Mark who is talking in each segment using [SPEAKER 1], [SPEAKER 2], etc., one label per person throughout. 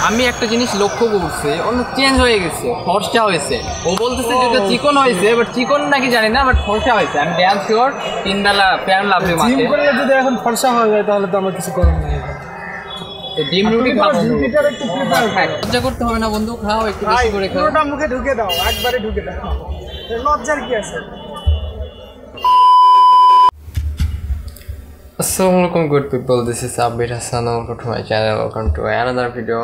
[SPEAKER 1] আমি একটা জিনিস লক্ষ্য করছি, অন্য চেঞ্জ হয়ে গেছে, ফর্সা হয়েছে। ও বলতেছে যে চিকন হয়েছে, বাট চিকন নাকি জানি না, বাট ফর্সা হয়েছে। আমি ড্যাম শিওর 3 বেলা ফ্যান লাভলি মাঠে।
[SPEAKER 2] জিম করলে যদি এখন ফর্সা হয়ে যায় তাহলে তো আমার কিছু করার নেই।
[SPEAKER 1] ডিম রুটি খাবো,
[SPEAKER 2] রুটিটার একটু প্রিপেয়ার
[SPEAKER 1] লজ্জা করতে হবে না বন্ধু, খাও একটু বেশি করে খাও।
[SPEAKER 2] পুরোটা মুখে ঢুকে দাও, একবারে ঢুকে দাও, লজ্জার কি আছে?
[SPEAKER 1] Assalamualaikum good people, this is Abir Hassan, welcome to my channel, welcome to another video.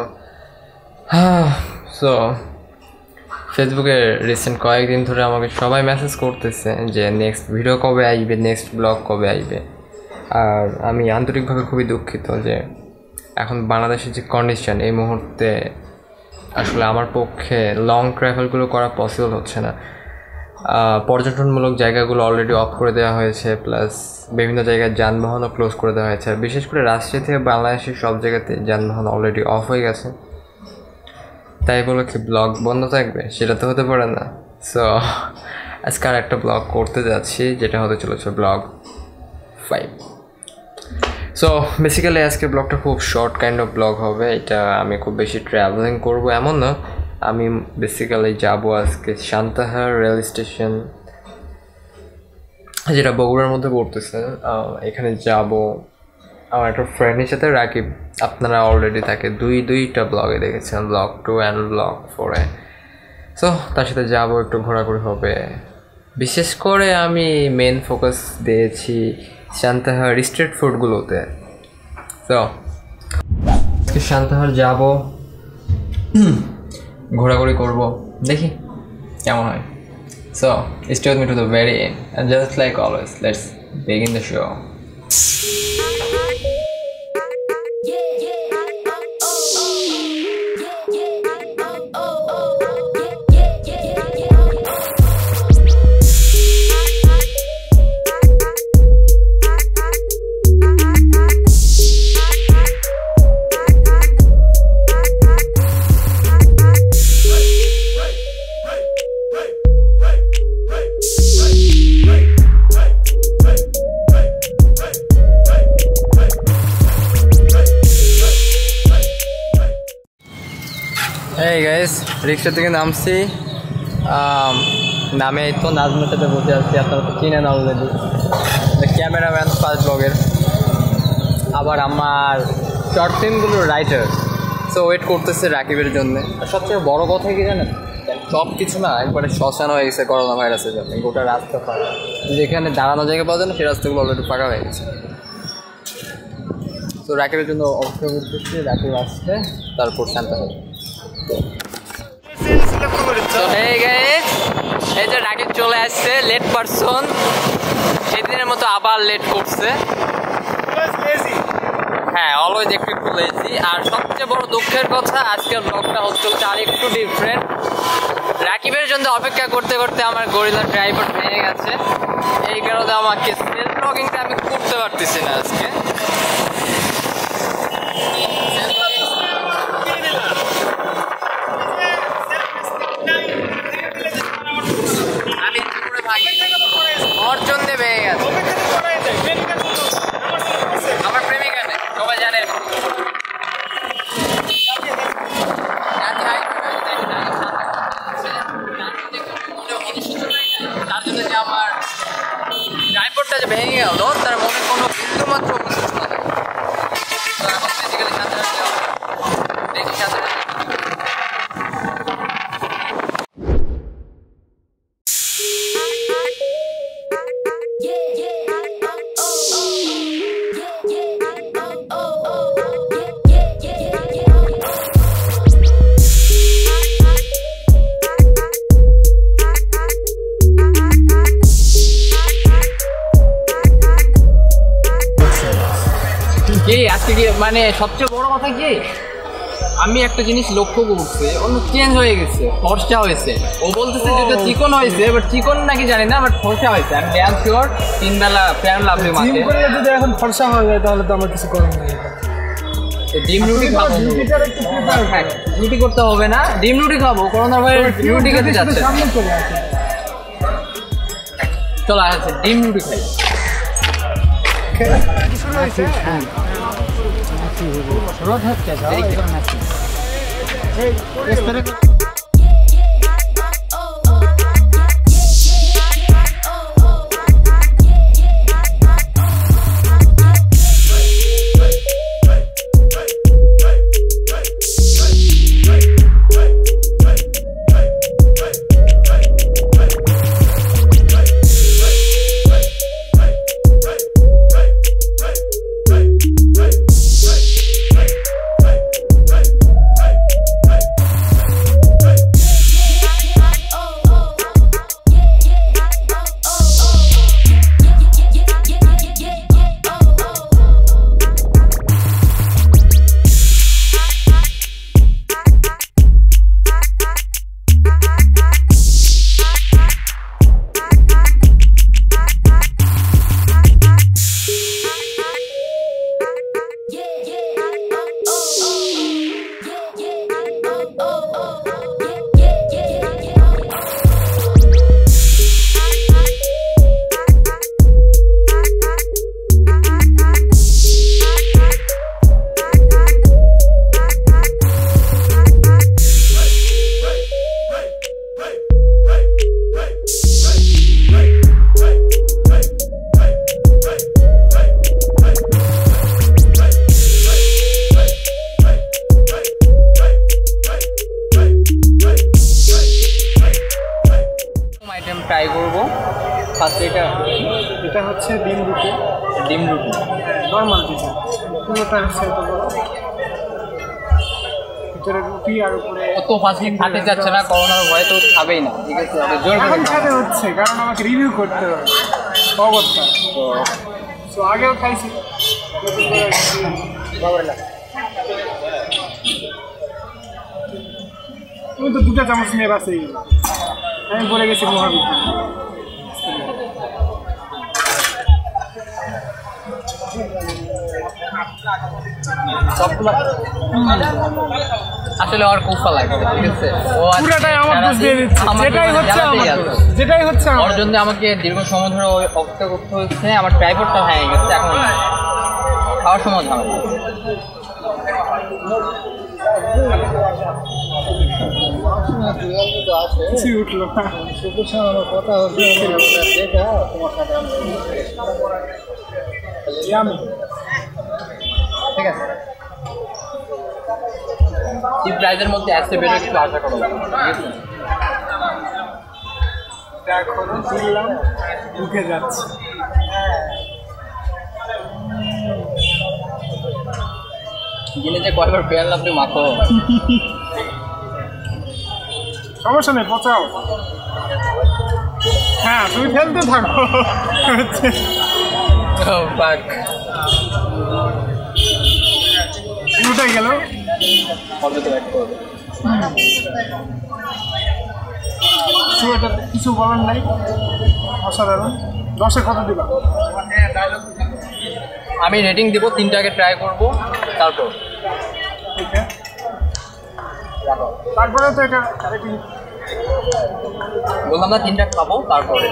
[SPEAKER 1] So ফেসবুকে রিসেন্ট কয়েকদিন ধরে আমাকে সবাই মেসেজ করতেছে যে নেক্সট ভিডিও কবে আসবে, নেক্সট ব্লগ কবে আসবে। আর আমি আন্তরিকভাবে খুবই দুঃখিত যে এখন বাংলাদেশের যে কন্ডিশন, এই মুহূর্তে আসলে আমার পক্ষে লং ট্রাভেলগুলো করা পসিবল হচ্ছে না। পর্যটনমূলক জায়গাগুলো অলরেডি অফ করে দেওয়া হয়েছে, প্লাস বিভিন্ন জায়গায় যানবাহনও ক্লোজ করে দেওয়া হয়েছে। আর বিশেষ করে রাজশাহী থেকে বাংলাদেশের সব জায়গাতে যানবাহন অলরেডি অফ হয়ে গেছে। তাই বলে কি ব্লগ বন্ধ থাকবে? সেটা তো হতে পারে না। সো আজকে আর একটা ব্লগ করতে যাচ্ছি, যেটা হতে চলেছে ব্লগ 5। সো বেসিক্যালি আজকে ব্লগটা খুব শর্ট কাইন্ড অফ ব্লগ হবে। এটা আমি খুব বেশি ট্রাভেলিং করব এমন না। আমি বেসিক্যালি যাব আজকে সান্তাহার রেল স্টেশন, যেটা বগুড়ার মধ্যে পড়তেছে। এখানে যাব আমার একটা ফ্রেন্ডের সাথে, রাকিব। আপনারা অলরেডি তাকে দুইটা ব্লগে দেখেছেন, ব্লগ 2 অ্যান্ড ব্লগ 4-এ। সো তার সাথে যাব, একটু ঘোরাঘুরি হবে। বিশেষ করে আমি মেন ফোকাস দিয়েছি সান্তাহার স্ট্রিট ফুডগুলোতে। সো আজকে সান্তাহার যাব, ঘোরাঘুরি করব, দেখি কেমন হয়। So stay with me to the very end, and just like always, let's begin the show. এই গাইস, রিক্সা থেকে নামছি, নামে এই তো নাজমের সাথে বসে আসছি। আপনারা তো চিনেন অলরেডি, ক্যামেরাম্যান ফার্স্ট ব্লগের, আবার আমার শর্ট ফিল্মগুলোর রাইটার। সো ওয়েট করতেছে রাকিবের জন্য। আর সবচেয়ে বড় কথা কি জানেন, সব কিছু না একবারে শ্মশান হয়ে গেছে করোনা ভাইরাসের জন্য। গোটা রাস্তা ফাঁকা, যেখানে দাঁড়ানো জায়গা পাওয়া যায় না, সেই রাস্তাগুলো অলরেডি ফাঁকা হয়ে গেছে। তো রাকিবের জন্য অপেক্ষা করতেছি, রাকিব আসছে তারপর শান্ত হবে। এই যে রাকিব চলে আসছে, লেট পারসন, সেদিনের মতো আবার লেট করছে। হ্যাঁ, অলওয়েজ একটু লেজি। আর সবচেয়ে বড় দুঃখের কথা, আজকের ব্লগটা হচ্ছে আর একটু ডিফারেন্ট। রাকিবের জন্য অপেক্ষা করতে করতে আমার গরিলা ড্রাইভার ভেঙে গেছে। এই কারণে আমাকে সেলফ ব্লগিংটা আমি করতে পারতেছি না আজকে। ওর জন্য ভেঙে গেছে। আমার প্রেমিকা নেই, সবাই জানেন। তার জন্য যে আমার ড্রাইভারটা যে ভেঙে গেল, তার মনে কোনো বিন্দু মাত্র দেখি সাথে কি আজকে কি মানে সবচেয়ে বড় কথা কি, আমি একটা জিনিস লক্ষ্য করছি, অন্য চেঞ্জ হয়ে গেছে, ফর্সা হয়েছে। ও বলতেছে যে চিকন হয়েছে, বাট চিকন নাকি জানি না, বাট ফর্সা হয়েছে। আমি ড্যাম শিওর 3 বেলা ফ্যান লাভলি মাঠে।
[SPEAKER 2] জিম করলে যদি এখন ফর্সা হয়ে যায় তাহলে তো আমার কিছু করার নেই।
[SPEAKER 1] ডিম রুটি খাবো,
[SPEAKER 2] রুটিটার একটু প্রিপেয়ার,
[SPEAKER 1] হ্যাঁ রুটি করতে হবে না, ডিম রুটি খাবো। করোনা ভাইরাস রুটি খেতে যাচ্ছে,
[SPEAKER 2] সামনে চলে আসে।
[SPEAKER 1] চলো আসছে ডিম রুটি খাই।
[SPEAKER 2] শুরু হয়েছে, হ্যাঁ রোদ হচ্ছে, এই স্প্রে
[SPEAKER 1] ট্রাই করবো ফার্স্ট।
[SPEAKER 2] এটা হচ্ছে ডিম রুটি।
[SPEAKER 1] ডিম রুটি
[SPEAKER 2] নর্মাল রুটি পুরোটা হচ্ছে এত বড়, ভিতরে রুটি আর উপরে
[SPEAKER 1] অত ফার্স্টে খাতে যাচ্ছে না, করোনার ভয় তো খাবেই না। ঠিক আছে, জোর
[SPEAKER 2] এখন খাতে হচ্ছে কারণ আমাকে রিভিউ করতে হবে অবস্থা। তো আগেও খাইছি, তুমি তো 2টা চামচ নিয়ে বাসেই আমি বলে গেছি মহাবীর।
[SPEAKER 1] আসলে আর খুব ভালো লাগে। ঠিক আছে,
[SPEAKER 2] পুরোটাই আমার দোষ দিয়ে দিচ্ছে, যেটাই হচ্ছে
[SPEAKER 1] ওর জন্য আমাকে দীর্ঘ সময় ধরে অপেক্ষা করতে হচ্ছে। আমার ট্রাইপডটা ভেঙে গেছে, এখন খাওয়ার সময় ঝামেলা।
[SPEAKER 2] উঠলো
[SPEAKER 3] আমার কথা হচ্ছে তোমার সাথে
[SPEAKER 1] ঠিক আছে, এই প্রাইজের মধ্যে আসতে পেরে একটু আশা করো।
[SPEAKER 2] এখনো তুললাম, ঢুকে যাচ্ছে।
[SPEAKER 1] গেলে যে কয়বার পেয়ার আপনি মাখো,
[SPEAKER 2] সমস্যা নেই, পচাও। হ্যাঁ তুমি ফেলতে থাকো। উঠে গেল, কিছু বলার নাই, অসাধারণ। 10-এ কত দিবা?
[SPEAKER 1] আমি রেটিং দিব 3টাকে ট্রাই করব, তারপর
[SPEAKER 2] তারপরে তো এটা রেটিং
[SPEAKER 1] বললাম না, 3টা খাবো তারপরে।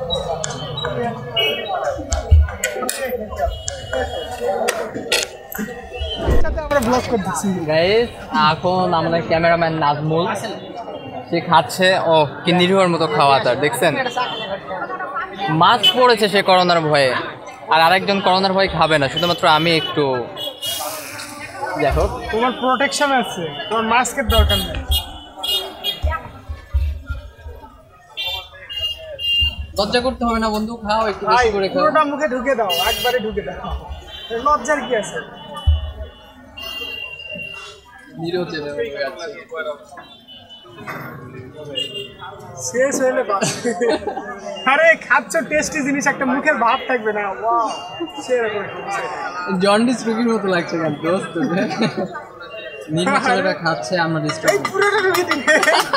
[SPEAKER 2] আমরা ব্লগ করতেছি
[SPEAKER 1] গাইস, এখন আমাদের ক্যামেরাম্যান নাজমুল সে খাচ্ছে। ও কি নির্ভর মতো খাওয়া তার, দেখছেন? মাস্ক পড়েছে সে করোনার ভয়ে, আর আরেকজন করোনার ভয় খাবে না, শুধুমাত্র আমি একটু। দেখো,
[SPEAKER 2] তোমার প্রোটেকশন আছে, তোমার মাস্কের দরকার নেই।
[SPEAKER 1] লজ্জা করতে হবে না বন্ধু, খাও একটু বেশি করে খাও।
[SPEAKER 2] পুরোটা মুখে ঢুকে দাও, একবারে ঢুকে দাও, লজ্জার কি আছে? শেষ হইলে আরে খাচ্ছ, টেস্টি জিনিস, একটা মুখের ভাব থাকবে না। ওয়াও, সেরকম
[SPEAKER 1] জন্ডিস রোগীর মতো লাগছে কেন দোস্ত? নির্বাচনটা খাচ্ছে, আমরা
[SPEAKER 2] এই পুরোটা ঢুকে দিবে।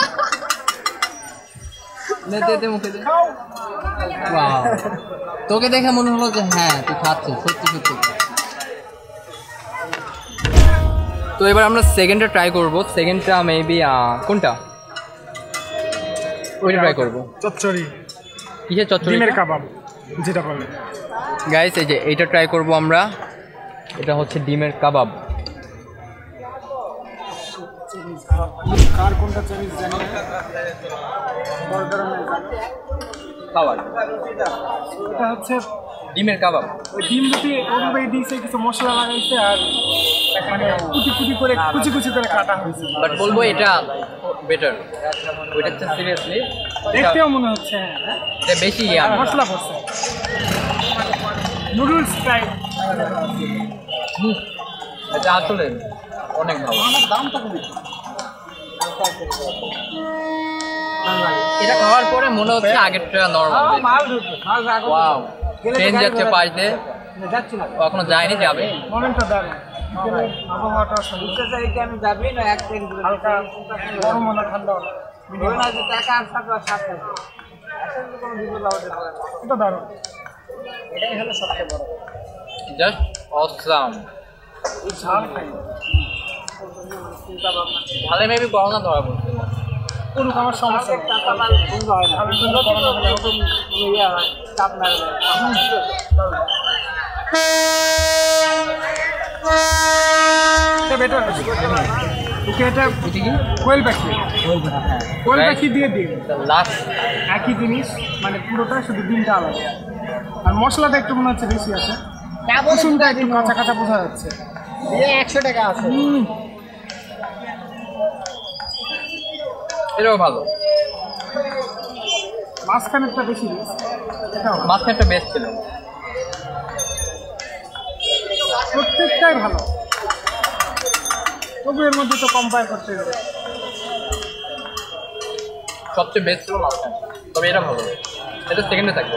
[SPEAKER 1] মুখে দে। ওয়াও, তোকে দেখে মনে হলো যে হ্যাঁ তুই খাচ্ছিস, সত্যি সত্যি। তো এবার আমরা সেকেন্ডটা ট্রাই করব। সেকেন্ডটা মেবি কোনটা, ওইটা ট্রাই করব।
[SPEAKER 2] চচ্চড়ি,
[SPEAKER 1] কিসের চচ্চড়ি?
[SPEAKER 2] ডিমের কাবাব যেটা বলে।
[SPEAKER 1] গাইস, এই যে এইটা ট্রাই করব আমরা। এটা হচ্ছে ডিমের কাবাব।
[SPEAKER 2] কার কোনটা চাইনিজ জানি না, বর্গার নেই
[SPEAKER 4] খাবার
[SPEAKER 2] এটা হচ্ছে
[SPEAKER 4] ডিমের কাবাব।
[SPEAKER 2] ওই ডিম দুটি ওভাবে দিয়েছে, কিছু মশলা লাগাইছে আর মানে কুচি কুচি করে কাটা হয়েছে।
[SPEAKER 4] বাট বলবো এটা বেটার, ওইটা হচ্ছে সিরিয়াসলি
[SPEAKER 2] দেখতেও মনে হচ্ছে
[SPEAKER 4] এটা বেশি
[SPEAKER 2] মশলা পড়ছে, নুডলস টাইপ।
[SPEAKER 4] এটা আসলে অনেক ভালো। এটা খাওয়ার পরে মনে হচ্ছে আগেরটা নরমাল। ওয়াও, ট্রেন যাচ্ছে পাশে, এখনো যায়নি, যাবে।
[SPEAKER 2] মোমেন্টটা দারুণ, আবহাওয়াটা হালকা গরম না ঠান্ডা হলো, এটা দারুণ। এটাই হলো সবচেয়ে বড়,
[SPEAKER 4] জাস্ট অসাম। ভালো মেবি করোনা ধরা পড়ছে,
[SPEAKER 2] কোনো আমার সমস্যা নেই। কোয়েল পাখি দিয়ে দিন,
[SPEAKER 4] লাস্ট
[SPEAKER 2] একই জিনিস মানে পুরোটা, শুধু ডিমটা আলাদা আর মশলাটা একটু মনে হচ্ছে বেশি আছে, কুসুমটা একটু কাঁচা কাঁচা বোঝা যাচ্ছে। 100 টাকা আছে।
[SPEAKER 4] এটাও ভালো,
[SPEAKER 2] মাঝখানেরটা বেশি,
[SPEAKER 4] মাঝখানটা বেস্ট ছিল।
[SPEAKER 2] প্রত্যেকটাই ভালো, তবু এর মধ্যে তো কম্পেয়ার করতে হবে।
[SPEAKER 4] সবচেয়ে বেস্ট ছিল মাঝখানে, তবে এটা ভালো, এটা সেকেন্ডে থাকবে।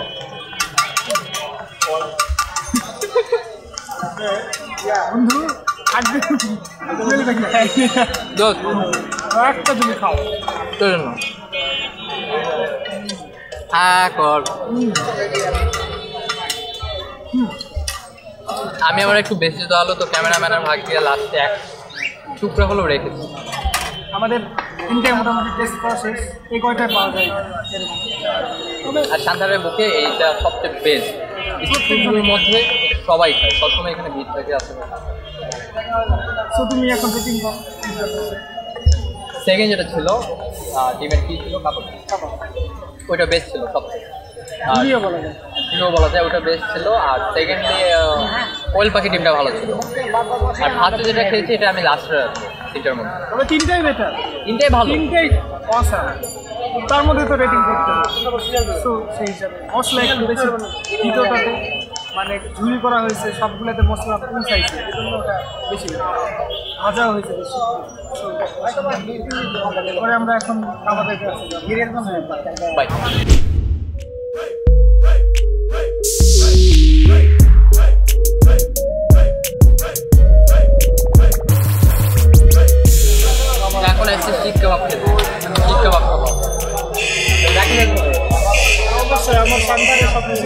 [SPEAKER 2] বন্ধু
[SPEAKER 4] দোস্ত
[SPEAKER 2] একটা তুমি খাও,
[SPEAKER 4] তোর জন্য। হ্যাঁ কর। আমি আমার একটু বেশি যেতে হলো, তো ক্যামেরাম্যানের ভাগ দিয়ে লাস্টে এক টুকরা হলেও রেখেছি।
[SPEAKER 2] আমাদের তিনটায় মোটামুটি টেস্ট করা শেষ, এই কয়টায় পাওয়া যায়।
[SPEAKER 4] আর সান্তারের বুকে এইটা সবচেয়ে বেস্ট স্ট্রিটগুলোর মধ্যে, সবাই খায়, সবসময় এখানে ভিড় থাকে আসে।
[SPEAKER 2] সো তুমি এখন রেটিং দাও।
[SPEAKER 4] সেকেন্ড যেটা ছিল ডিমের কি ছিল, কাবাব, ওইটা বেস্ট ছিল সবচেয়ে,
[SPEAKER 2] ভিডিও বলা যায়,
[SPEAKER 4] প্রিয় বলা যায়, ওটা বেস্ট ছিল। আর সেকেন্ডলি কোয়েল পাখি ডিমটা ভালো ছিল। আর ফার্স্টে যেটা খেয়েছি এটা আমি লাস্টে রাখবো তিনটার মধ্যে।
[SPEAKER 2] তবে তিনটাই বেটার,
[SPEAKER 4] তিনটাই ভালো,
[SPEAKER 2] তিনটাই অসাম, তার মধ্যে তো রেটিং করতে হবে। সো সেই হিসাবে মশলা একটু বেশি ভিতরটাতে, মানে ঝুলি করা হয়েছে, সবগুলোতে মশলা পৌঁছাইছে, এই জন্য ওটা বেশি ভাজা হয়েছে বেশি। পরে আমরা এখন আমাদের
[SPEAKER 4] বাই। এখন এসে শিক কাবাব খেতে, শিক কাবাব খাবো।
[SPEAKER 2] অবশ্যই আমার সন্তানের সব কিছু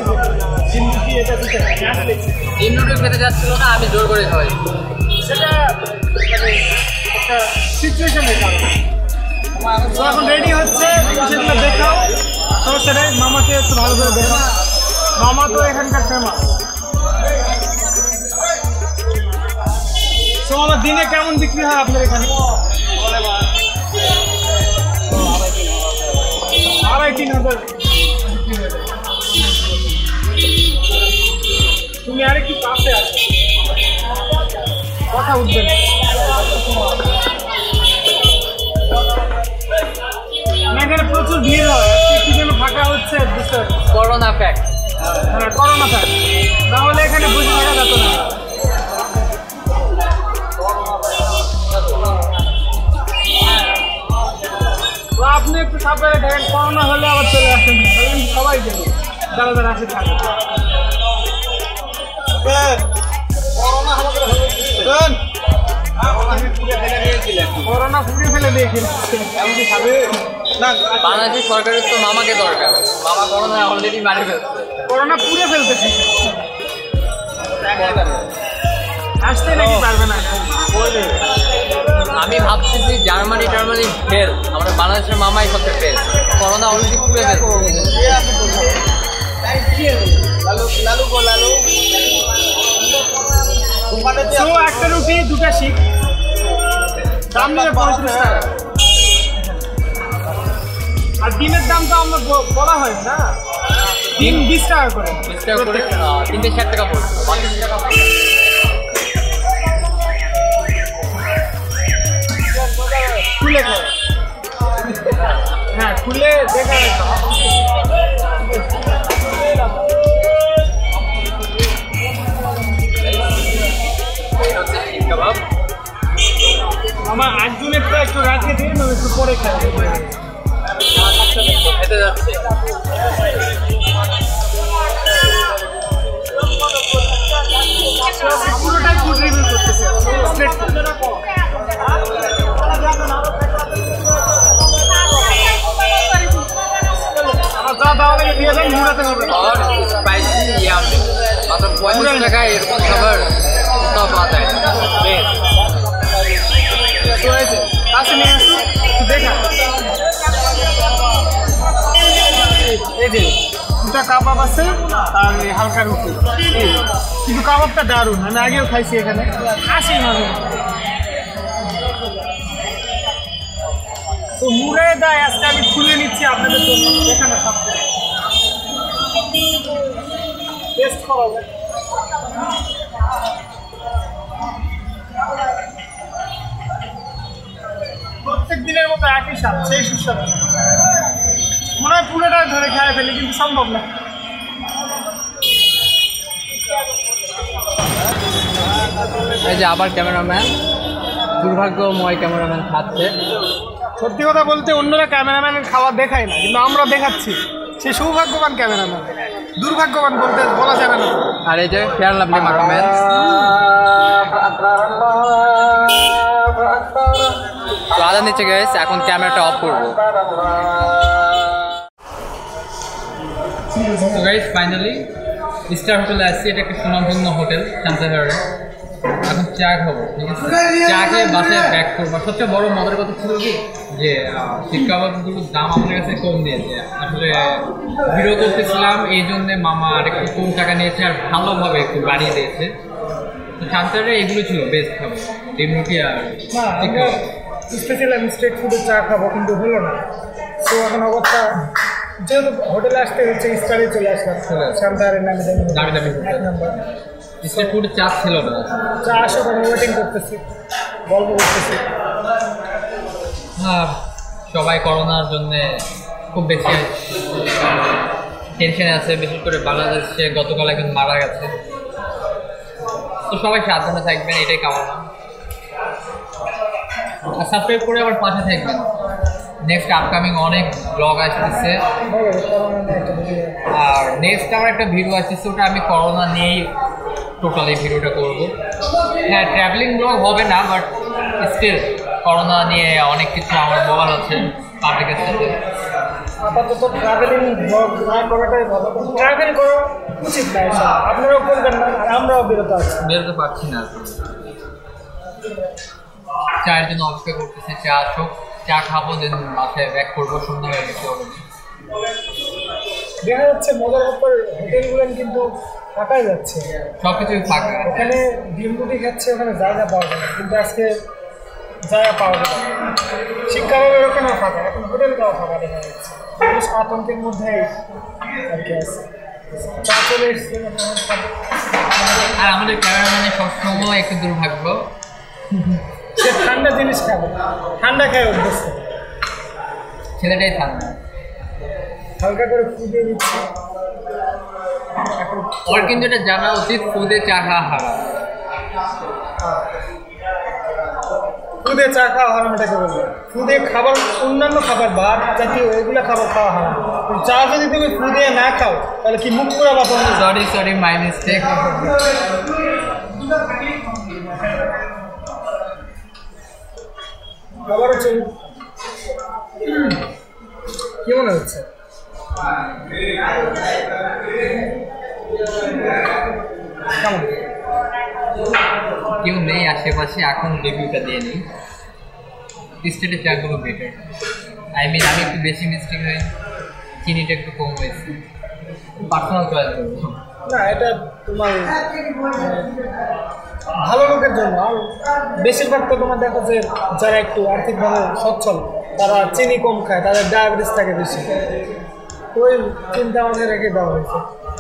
[SPEAKER 4] ডিম নুডল খেতে যাচ্ছিল না, আমি জোর করে খাওয়াই।
[SPEAKER 2] সেটা মানে একটা সিচুয়েশনের কারণে। তো এখন রেডি হচ্ছে, সেগুলো দেখাও, সমস্যা নেই। মামাকে একটু ভালো করে দেখাও, মামা তো এখানকার ফেমাস। তো আমার দিনে কেমন বিক্রি হয় আপনার এখানে? 2,500-3,000 বিক্রি হয়ে যায়। তুমি আরেকটু কাছে আছো, কথা উঠবে না। এখানে প্রচুর ভিড় হয়, কি যেন ফাঁকা হচ্ছে, বুঝতে পারছি।
[SPEAKER 4] করোনা ফ্যাক্ট,
[SPEAKER 2] হ্যাঁ করোনা ফ্যাক্ট, তাহলে এখানে বুঝে থাকা যেত না। তো আপনি একটু সাবধানে থাকেন, করোনা হলে আবার চলে আসেন, সবাই যাবে, যারা যারা আসে থাকে। করোনা ফুটে ফেলে দিয়ে
[SPEAKER 4] বাংলাদেশের সরকারের তো মামাকে দরকার, মামা করোনা অলরেডি মারি ফেলছে,
[SPEAKER 2] করোনা পুড়ে ফেলতেছে, আসতে নাকি পারবে না।
[SPEAKER 4] আমি ভাবতেছি জার্মানি ফেল, আমাদের বাংলাদেশের মামাই সবচেয়ে ফেল, করোনা অলরেডি পুড়ে ফেলছে।
[SPEAKER 2] একটা রুটি 2টা শিখ, দাম নিয়ে 35 টাকা। আর ডিমের দাম তো আমরা বলা হয় না, ডিম 20 টাকা করে।
[SPEAKER 4] 20 টাকা করে 360 টাকা পড়ছে।
[SPEAKER 2] খুলে খাও, হ্যাঁ খুলে দেখা
[SPEAKER 4] কাবাব
[SPEAKER 2] আমার একজনেরটা একটু রাখে দিন, আমি একটু পরে খাই।
[SPEAKER 4] খেতে যাচ্ছে।
[SPEAKER 2] পুরোটাই ফুড রিভিউ করতেছে, স্ট্রেট যা দাওয়া লাগে দিয়ে যান, মুড়াতে হবে।
[SPEAKER 4] और स्पाइसी याम मतलब 35 টাকা এরকম খাবার কোথাও পাওয়া যায় না। বেশ
[SPEAKER 2] হয়েছে কাছে নিয়ে আসুন দেখা। এই যে দুটা কাবাব আছে আর হালকা রুটি, কিন্তু কাবাবটা দারুণ, আমি আগেও খাইছি এখানে, আসি মাঝে। তো মুড়ে দেয় আজকে আমি খুলে নিচ্ছি আপনাদের জন্য, এখানে সব টেস্ট করা যায়। প্রত্যেক দিনের মতো একই স্বাদ, সেই সুস্বাদু। মনে হয় পুরোটা ধরে খেয়ে ফেলি, কিন্তু সম্ভব না।
[SPEAKER 4] এই যে আবার ক্যামেরাম্যান, দুর্ভাগ্যময় ক্যামেরাম্যান খাচ্ছে।
[SPEAKER 2] সত্যি কথা বলতে অন্যরা ক্যামেরাম্যানের খাবার দেখায় না, কিন্তু আমরা দেখাচ্ছি। সে সৌভাগ্যবান ক্যামেরাম্যান, দুর্ভাগ্যবান বলতে বলা যাবে না।
[SPEAKER 4] আর এই যে ফেয়ার লাভলি মাখাম্যান। তো আদা নিচে গেছে, এখন ক্যামেরাটা অফ করবো। তো গাইস ফাইনালি স্টার হোটেলে আসছি, এটা একটা সুনামধন্য হোটেল শান্তাহারে। এখন চা খাবো, ঠিক আছে? চা খেয়ে বাসায় ব্যাক করবো। সবচেয়ে বড় মজার কথা ছিল কি যে শিক কাবাবগুলোর দাম আমাদের কাছে কম দিয়েছে। আসলে ভিডিও করতেছিলাম, এই জন্যে মামা আর একটু কম টাকা নিয়েছে আর ভালোভাবে একটু বাড়িয়ে দিয়েছে। তো শান্তাহারে এগুলো ছিল বেস্ট খাবার, ডিম রুটি আর শিক কাবাব।
[SPEAKER 2] স্পেশাল আমি স্ট্রিট ফুডের চা খাবো, কিন্তু হলো না। তো এখন অবস্থা যেহেতু হোটেলে আসতে হচ্ছে, স্টারে চলে আসলাম। শান্তাহারের নামে
[SPEAKER 4] দামি দামি
[SPEAKER 2] এক নম্বর
[SPEAKER 4] স্ট্রিট ফুড চাপ ছিল না।
[SPEAKER 2] চা আসো, আমি ওয়েটিং করতেছি, গল্প করতেছি।
[SPEAKER 4] হ্যাঁ, সবাই করোনার জন্য খুব বেশি টেনশনে আছে, বিশেষ করে বাংলাদেশে গতকাল একজন মারা গেছে। তো সবাই সাবধানে থাকবেন, এটাই কামনা। আর সাবস্ক্রাইব করে আবার পাশে থাকবেন। নেক্সট আপকামিং অনেক ব্লগ আসতেছে, আর নেক্সট আমার একটা ভিডিও আসতেছে, ওটা আমি করোনা নিয়েই টোটালি ভিডিওটা করব। হ্যাঁ, ট্রাভেলিং ব্লগ হবে না, বাট স্টিল করোনা নিয়ে অনেক কিছু আমার বলার আছে পাবলিকের সাথে।
[SPEAKER 2] আপাতত ট্রাভেলিং ব্লগ না করাটাই ভালো। ট্রাভেল করা উচিত না, আপনারাও করবেন না, আর আমরাও বিরত আছি।
[SPEAKER 4] বেরোতে পারছি না। চায়ের জন্য অপেক্ষা করতেছি, চা আসুক, চা খাবো, দেন বাসায় ব্যাক করবো। সন্ধ্যা হয়ে গেছে অলরেডি।
[SPEAKER 2] দেখা যাচ্ছে মজার ব্যাপার, হোটেলগুলো কিন্তু ফাঁকাই যাচ্ছে,
[SPEAKER 4] সব কিছুই ফাঁকা।
[SPEAKER 2] ওখানে ডিম রুটি খাচ্ছে, ওখানে জায়গা পাওয়া যায় না, কিন্তু আজকে জায়গা পাওয়া যায় না। শিক্ষালয়ের ওখানেও ফাঁকা, এখন হোটেলটাও ফাঁকা দেখা যাচ্ছে। মানুষ আতঙ্কের মধ্যেই আর কি আছে। চা চলে এসছে,
[SPEAKER 4] আর আমাদের ক্যামেরাম্যানের সবসময় একটু দুর্ভাগ্য,
[SPEAKER 2] সে ঠান্ডা জিনিস খাবে, ঠান্ডা খায় অভ্যস্ত।
[SPEAKER 4] ছেলেটাই ঠান্ডা।
[SPEAKER 2] হালকা করে ফুটিয়ে দিচ্ছে। এখন
[SPEAKER 4] ওর কিন্তু এটা জানা উচিত, ফুদে চা খাওয়া হারাম।
[SPEAKER 2] ফুদে চা খাওয়া হারাম, এটাকে বলবো। ফুদে খাবার, অন্যান্য খাবার, ভাত জাতীয় এগুলো খাবার খাওয়া হারাম। চা যদি তুমি ফুদে না খাও, তাহলে কি মুখ পুরা বাতা?
[SPEAKER 4] Sorry my mistake.
[SPEAKER 2] আবার হচ্ছে কি মনে হচ্ছে? কেমন?
[SPEAKER 4] কেউ নেই আশেপাশে, এখন রিভিউটা দিয়ে নিই। স্টেটের চাগুলো বেটার। আমি একটু বেশি মিস্টেক হয়ে চিনিটা একটু কম হয়েছে, পার্সোনাল চয়েস করবো।
[SPEAKER 2] না, এটা তোমার ভালো লোকের জন্য। আর বেশিরভাগ তো তোমার দেখো যে যারা একটু আর্থিকভাবে সচ্ছল তারা চিনি কম খায়, তাদের ডায়াবেটিস থাকে বেশি, ওই চিন্তা আমাদের রেখে দেওয়া হয়েছে।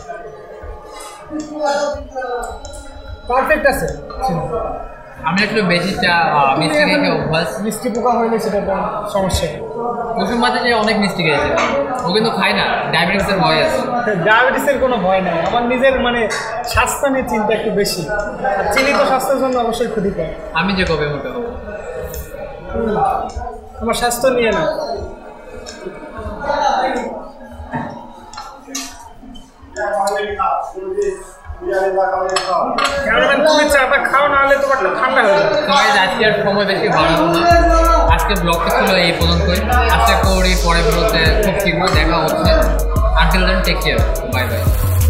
[SPEAKER 2] পারফেক্ট আছে চিনি।
[SPEAKER 4] আমি আসলে বেশি চা মিষ্টি খেয়ে অভ্যাস।
[SPEAKER 2] মিষ্টি পোকা হইলে সেটা সমস্যা।
[SPEAKER 4] কুসুম মাঝে যে অনেক মিষ্টি খেয়েছে, ও কিন্তু খায় না, ডায়াবেটিসের ভয় আছে।
[SPEAKER 2] ডায়াবেটিসের কোনো ভয় নাই, আমার নিজের মানে স্বাস্থ্য নিয়ে চিন্তা একটু বেশি। আর চিনি তো স্বাস্থ্যের জন্য অবশ্যই ক্ষতিকর।
[SPEAKER 4] আমি যে কবে মোটা হবো,
[SPEAKER 2] আমার স্বাস্থ্য নিয়ে না। তুমি চাটা খাও, না হলে তোমার ঠান্ডা হয়ে যাবে।
[SPEAKER 4] আজকে আর সময় বেশি বাড়াবো না, আজকে ব্লগটা ছিল এই পর্যন্তই। আশা করি পরের ভিডিওতে খুব শীঘ্র দেখা হচ্ছে। Until then take care, bye by.